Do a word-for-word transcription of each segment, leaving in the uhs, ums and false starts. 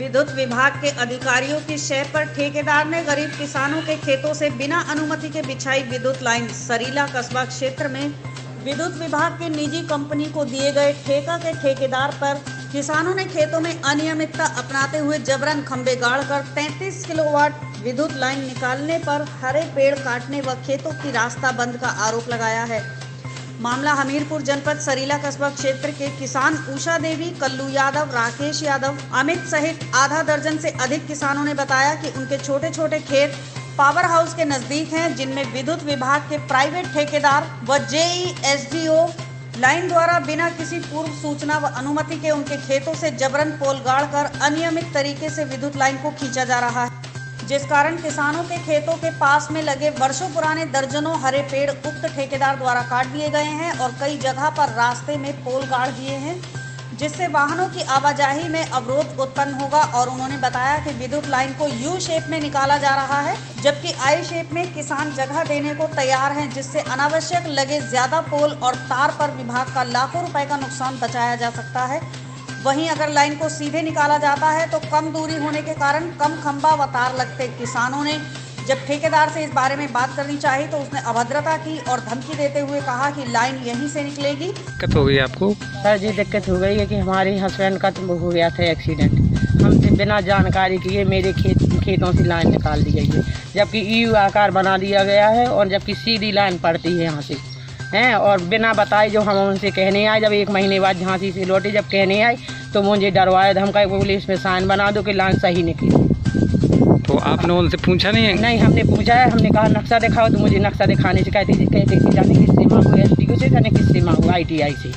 विद्युत विभाग के अधिकारियों की शय पर ठेकेदार ने गरीब किसानों के खेतों से बिना अनुमति के बिछाई विद्युत लाइन। सरीला कस्बा क्षेत्र में विद्युत विभाग की निजी कंपनी को दिए गए ठेका के ठेकेदार पर किसानों ने खेतों में अनियमितता अपनाते हुए जबरन खंभे गाड़कर तैंतीस किलोवाट विद्युत लाइन निकालने पर हरे पेड़ काटने व खेतों की रास्ता बंद का आरोप लगाया है। मामला हमीरपुर जनपद सरीला कस्बा क्षेत्र के किसान उषा देवी, कल्लू यादव, राकेश यादव, अमित सहित आधा दर्जन से अधिक किसानों ने बताया कि उनके छोटे छोटे खेत पावर हाउस के नजदीक हैं, जिनमें विद्युत विभाग के प्राइवेट ठेकेदार व जेई एसडीओ लाइन द्वारा बिना किसी पूर्व सूचना व अनुमति के उनके खेतों से जबरन पोल गाड़कर अनियमित तरीके से विद्युत लाइन को खींचा जा रहा है, जिस कारण किसानों के खेतों के पास में लगे वर्षों पुराने दर्जनों हरे पेड़ उक्त ठेकेदार द्वारा काट दिए गए हैं और कई जगह पर रास्ते में पोल गाड़ दिए हैं, जिससे वाहनों की आवाजाही में अवरोध उत्पन्न होगा। और उन्होंने बताया कि विद्युत लाइन को यू शेप में निकाला जा रहा है, जबकि आई शेप में किसान जगह देने को तैयार हैं, जिससे अनावश्यक लगे ज्यादा पोल और तार पर विभाग का लाखों रुपए का नुकसान बचाया जा सकता है। वहीं अगर लाइन को सीधे निकाला जाता है तो कम दूरी होने के कारण कम खंभा व तार लगते। किसानों ने जब ठेकेदार से इस बारे में बात करनी चाहिए तो उसने अभद्रता की और धमकी देते हुए कहा कि लाइन यहीं से निकलेगी। दिक्कत हो गई आपको? सर जी दिक्कत हो गई है कि हमारे हस्बैंड का तो हो गया था एक्सीडेंट। हमसे बिना जानकारी किए मेरे खेत खेतों से लाइन निकाल दी गई है, जबकि यू आकार बना दिया गया है और जबकि सीधी लाइन पड़ती है यहाँ से हैं। और बिना बताए जो हम उनसे कहने आए, जब एक महीने बाद झांसी से लौटे, जब कहने आए तो मुझे डरवाया धमकाए, बोले इसमें साइन बना दो कि लाइन सही निकली। तो आपने उनसे पूछा नहीं है? नहीं, हमने पूछा है। हमने कहा नक्शा दिखाओ, तो मुझे नक्शा दिखाने से कहते कहते कि जाने किससे मांगो, एस डी ओ से, जाने किससे मांगो, आई टी आई से।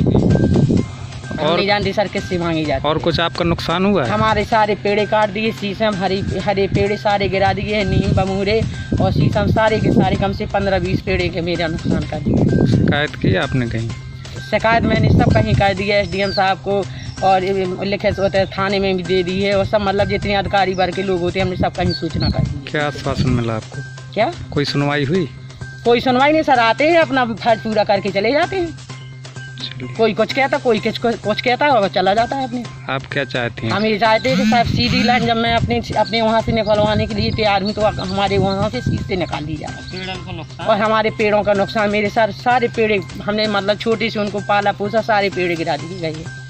और नहीं जानती सर किससे मांगी जाती। और कुछ आपका नुकसान हुआ है? हमारे सारे पेड़े काट दिए, शीशम हरी हरे पेड़े सारे गिरा दिए हैं, नीम बमूरे और शीशम सारे के सारे कम से पंद्रह बीस पेड़े के मेरा नुकसान कर दिया। शिकायत की आपने कहीं? शिकायत मैंने सब कहीं कर दी है, एस डी एम साहब को और लिखित होते हैं, थाने में भी दे दी है और सब मतलब जितने अधिकारी वर्ग के लोग होते हैं हमने सब कहीं सूचना कर दी है। क्या आश्वासन मिला आपको? क्या कोई सुनवाई हुई? कोई सुनवाई नहीं सर, आते हैं अपना फर्ज पूरा करके चले जाते हैं। कोई कुछ कहता, कोई कुछ कुछ कहता है और चला जाता है अपने। आप क्या चाहते हैं? हम ये चाहते हैं कि साहब सीधी लाइन जब मैं अपने अपने वहाँ से निकलवाने के लिए तैयार हूँ तो हमारे वहाँ से सीधे निकाल दी जाए। और हमारे पेड़ों का नुकसान, मेरे सर सारे पेड़ हमने मतलब छोटे से उनको पाला पोसा, सारे पेड़ गिरा दिए गए।